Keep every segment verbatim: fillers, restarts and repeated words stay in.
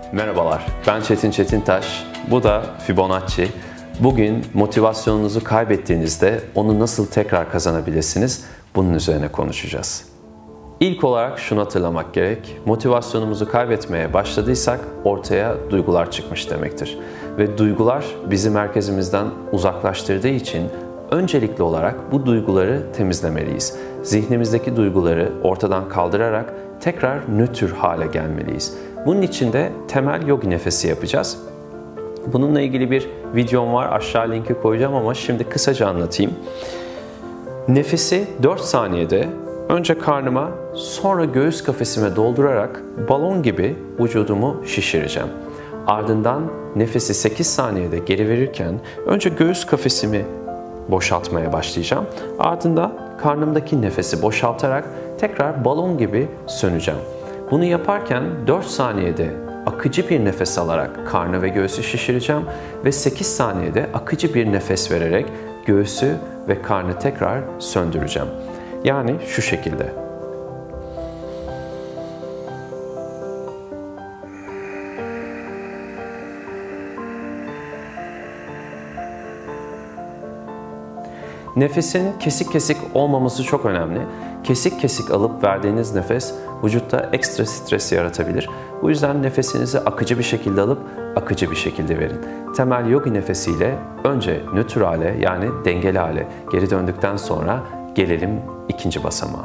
Merhabalar, ben Çetin Çetintaş, bu da Fibonacci. Bugün motivasyonunuzu kaybettiğinizde onu nasıl tekrar kazanabilirsiniz, bunun üzerine konuşacağız. İlk olarak şunu hatırlamak gerek, motivasyonumuzu kaybetmeye başladıysak ortaya duygular çıkmış demektir. Ve duygular bizi merkezimizden uzaklaştırdığı için öncelikli olarak bu duyguları temizlemeliyiz. Zihnimizdeki duyguları ortadan kaldırarak tekrar nötr hale gelmeliyiz. Bunun için de temel yogi nefesi yapacağız. Bununla ilgili bir videom var, aşağı linki koyacağım ama şimdi kısaca anlatayım. Nefesi dört saniyede önce karnıma, sonra göğüs kafesime doldurarak balon gibi vücudumu şişireceğim. Ardından nefesi sekiz saniyede geri verirken önce göğüs kafesimi boşaltmaya başlayacağım. Ardından karnımdaki nefesi boşaltarak tekrar balon gibi söneceğim. Bunu yaparken dört saniyede akıcı bir nefes alarak karnı ve göğsü şişireceğim ve sekiz saniyede akıcı bir nefes vererek göğsü ve karnı tekrar söndüreceğim. Yani şu şekilde. Nefesin kesik kesik olmaması çok önemli. Kesik kesik alıp verdiğiniz nefes vücutta ekstra stres yaratabilir. Bu yüzden nefesinizi akıcı bir şekilde alıp akıcı bir şekilde verin. Temel yogi nefesiyle önce nötr hale, yani dengeli hale geri döndükten sonra gelelim ikinci basamağa.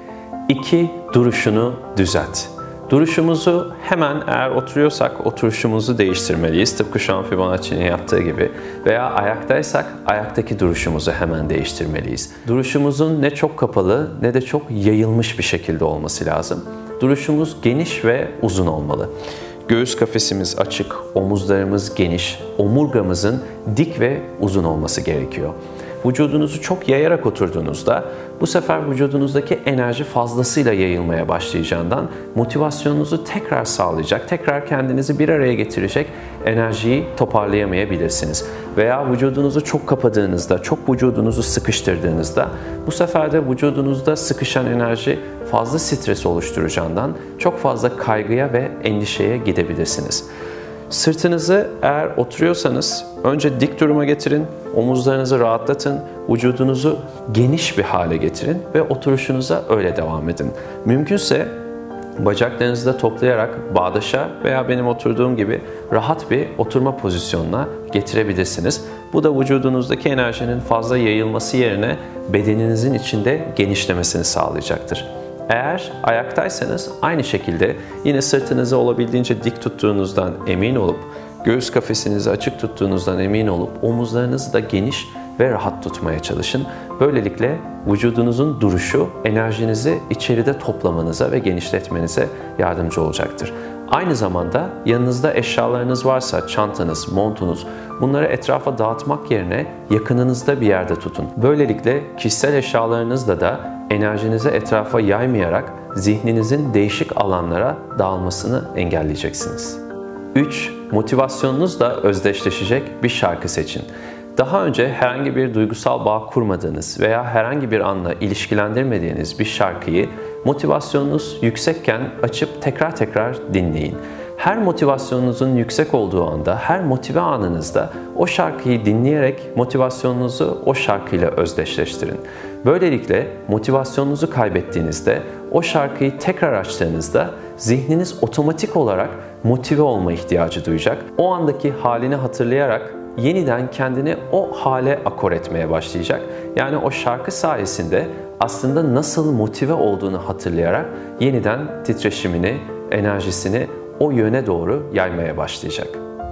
İki, duruşunu düzelt. Duruşumuzu hemen, eğer oturuyorsak oturuşumuzu değiştirmeliyiz. Tıpkı şu an Fibonacci'nin yaptığı gibi. Veya ayaktaysak ayaktaki duruşumuzu hemen değiştirmeliyiz. Duruşumuzun ne çok kapalı ne de çok yayılmış bir şekilde olması lazım. Duruşumuz geniş ve uzun olmalı. Göğüs kafesimiz açık, omuzlarımız geniş, omurgamızın dik ve uzun olması gerekiyor. Vücudunuzu çok yayarak oturduğunuzda bu sefer vücudunuzdaki enerji fazlasıyla yayılmaya başlayacağından motivasyonunuzu tekrar sağlayacak, tekrar kendinizi bir araya getirecek enerjiyi toparlayamayabilirsiniz. Veya vücudunuzu çok kapadığınızda, çok vücudunuzu sıkıştırdığınızda bu sefer de vücudunuzda sıkışan enerji fazla stres oluşturacağından çok fazla kaygıya ve endişeye gidebilirsiniz. Sırtınızı eğer oturuyorsanız önce dik duruma getirin, omuzlarınızı rahatlatın, vücudunuzu geniş bir hale getirin ve oturuşunuza öyle devam edin. Mümkünse bacaklarınızı da toplayarak bağdaşa veya benim oturduğum gibi rahat bir oturma pozisyonuna getirebilirsiniz. Bu da vücudunuzdaki enerjinin fazla yayılması yerine bedeninizin içinde genişlemesini sağlayacaktır. Eğer ayaktaysanız aynı şekilde yine sırtınızı olabildiğince dik tuttuğunuzdan emin olup, göğüs kafesinizi açık tuttuğunuzdan emin olup, omuzlarınızı da geniş ve rahat tutmaya çalışın. Böylelikle vücudunuzun duruşu enerjinizi içeride toplamanıza ve genişletmenize yardımcı olacaktır. Aynı zamanda yanınızda eşyalarınız varsa, çantanız, montunuz, bunları etrafa dağıtmak yerine yakınınızda bir yerde tutun. Böylelikle kişisel eşyalarınızla da enerjinizi etrafa yaymayarak zihninizin değişik alanlara dağılmasını engelleyeceksiniz. üç. Motivasyonunuzla özdeşleşecek bir şarkı seçin. Daha önce herhangi bir duygusal bağ kurmadığınız veya herhangi bir anla ilişkilendirmediğiniz bir şarkıyı motivasyonunuz yüksekken açıp tekrar tekrar dinleyin. Her motivasyonunuzun yüksek olduğu anda, her motive anınızda o şarkıyı dinleyerek motivasyonunuzu o şarkıyla özdeşleştirin. Böylelikle motivasyonunuzu kaybettiğinizde, o şarkıyı tekrar açtığınızda zihniniz otomatik olarak motive olma ihtiyacı duyacak. O andaki halini hatırlayarak yeniden kendini o hale akor etmeye başlayacak. Yani o şarkı sayesinde aslında nasıl motive olduğunu hatırlayarak yeniden titreşimini, enerjisini o yöne doğru yaymaya başlayacak.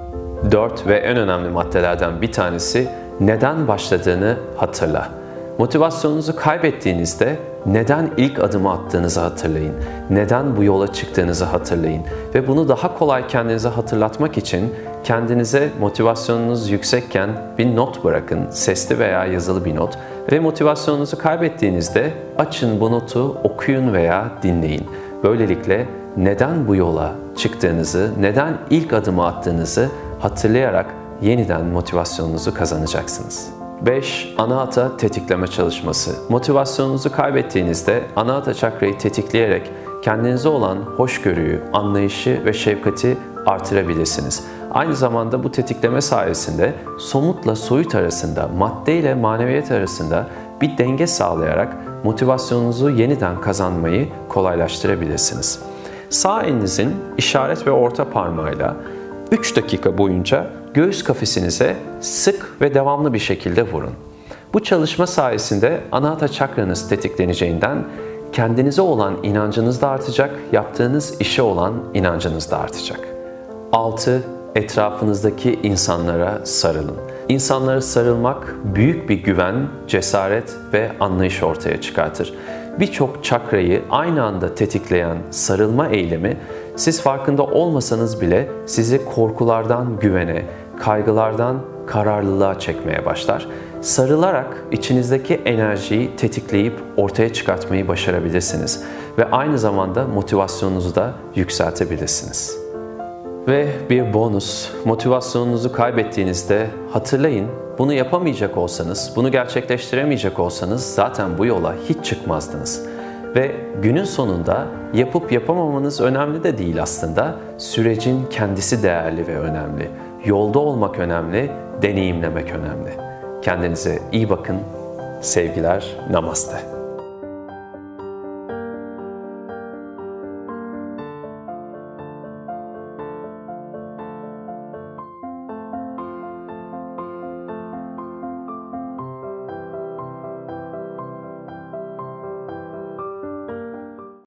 dört ve en önemli maddelerden bir tanesi, neden başladığını hatırla. Motivasyonunuzu kaybettiğinizde neden ilk adımı attığınızı hatırlayın. Neden bu yola çıktığınızı hatırlayın. Ve bunu daha kolay kendinize hatırlatmak için kendinize motivasyonunuz yüksekken bir not bırakın. Sesli veya yazılı bir not. Ve motivasyonunuzu kaybettiğinizde açın bu notu, okuyun veya dinleyin. Böylelikle neden bu yola çıktığınızı, neden ilk adımı attığınızı hatırlayarak yeniden motivasyonunuzu kazanacaksınız. beş. Anahata tetikleme çalışması. Motivasyonunuzu kaybettiğinizde Anahata çakrayı tetikleyerek kendinize olan hoşgörüyü, anlayışı ve şefkati artırabilirsiniz. Aynı zamanda bu tetikleme sayesinde somutla soyut arasında, madde ile maneviyat arasında bir denge sağlayarak motivasyonunuzu yeniden kazanmayı kolaylaştırabilirsiniz. Sağ elinizin işaret ve orta parmağıyla üç dakika boyunca göğüs kafesinize sık ve devamlı bir şekilde vurun. Bu çalışma sayesinde anahata çakranız tetikleneceğinden kendinize olan inancınız da artacak, yaptığınız işe olan inancınız da artacak. altı. Etrafınızdaki insanlara sarılın. İnsanlara sarılmak büyük bir güven, cesaret ve anlayış ortaya çıkartır. Birçok çakrayı aynı anda tetikleyen sarılma eylemi, siz farkında olmasanız bile sizi korkulardan güvene, kaygılardan kararlılığa çekmeye başlar. Sarılarak içinizdeki enerjiyi tetikleyip ortaya çıkartmayı başarabilirsiniz ve aynı zamanda motivasyonunuzu da yükseltebilirsiniz. Ve bir bonus, motivasyonunuzu kaybettiğinizde hatırlayın, bunu yapamayacak olsanız, bunu gerçekleştiremeyecek olsanız zaten bu yola hiç çıkmazdınız. Ve günün sonunda yapıp yapamamanız önemli de değil aslında, sürecin kendisi değerli ve önemli. Yolda olmak önemli, deneyimlemek önemli. Kendinize iyi bakın, sevgiler, namaste.